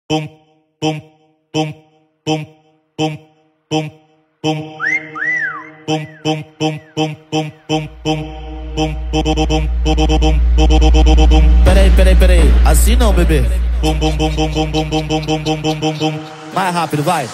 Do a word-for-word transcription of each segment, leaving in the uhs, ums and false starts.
Pum, pum, pum, pum, pum, pum, pum. Pum, pum, pum, pum, pum, pum, pum. Pum, pum, pum, pum, pum, pum. Peraí, peraí, peraí. Assim não, bebê. Bum, bum, bum, bum, bum, bum, bum, bum, bum, bum, bum, bum, bum. Mais rápido, vai.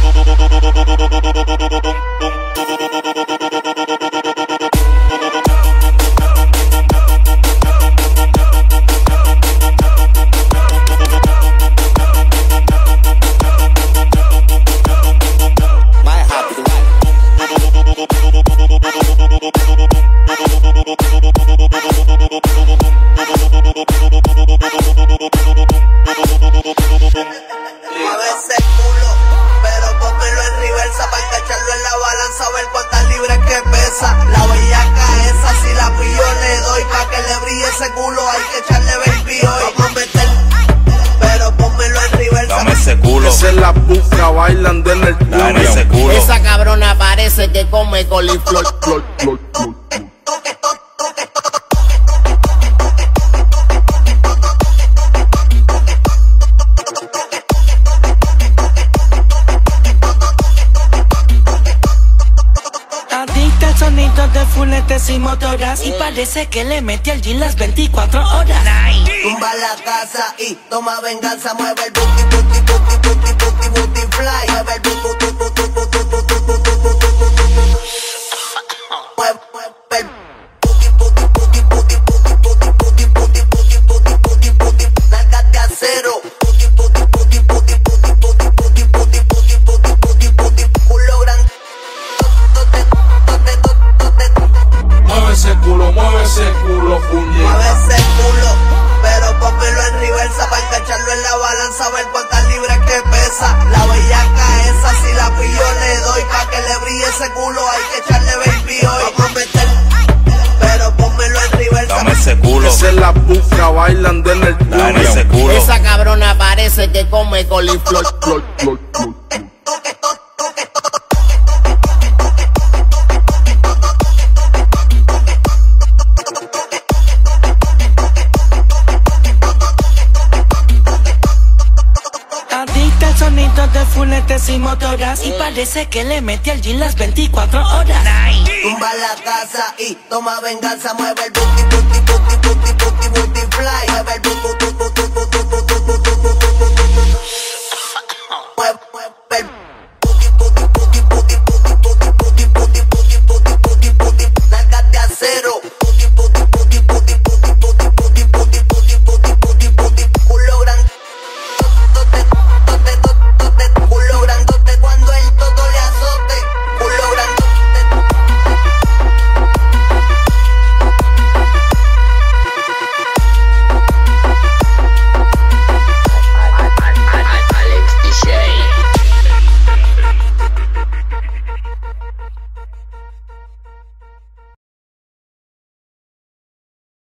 A ver cuántas libras que pesa. La bellaca esa, si la pillo le doy. Pa' que le brille ese culo hay que echarle baby hoy. Vamos a meter, pero pónmelo en reversa. Dame ese culo. Esa es la busca bailando en el culo. Dame ese culo. Esa cabrona parece que come coliflor. Flor, flor, flor. De fuletes y motoras y parece que le mete al gym las veinticuatro horas. Tumba la casa y toma venganza. Mueve el booty, booty, booty, booty, booty, booty fly. Mueve el booty, booty, booty, booty, booty, booty, booty, booty. Mueve, mueve el booty, booty, booty, booty, booty, booty, booty, booty, booty, booty, booty, booty. Nalgas de acero. Booty, booty, booty, booty, booty, booty, booty, booty, booty, booty, booty, booty. Culo grande. Mueve ese culo, mueve ese culo, puñeta. Mueve ese culo, pero pónmelo en reversa. Pa' engancharlo en la balanza, a ver cuántas libras que pesa. La bellaca esa, si la pillo le doy. Pa' que le brille ese culo hay que echarle baby hoy. Vamos a meter, pero pónmelo en reversa. Dame ese culo. Esa es la busca bailando en el culo. Dame ese culo. Esa cabrona parece que come coliflor. Flor, flor, flor. De fuletes y motoras y parece que le mete al gym las veinticuatro horas. Tumba la casa y toma venganza. Mueve el booty, booty, booty, booty, booty, booty fly. Mueve el booty,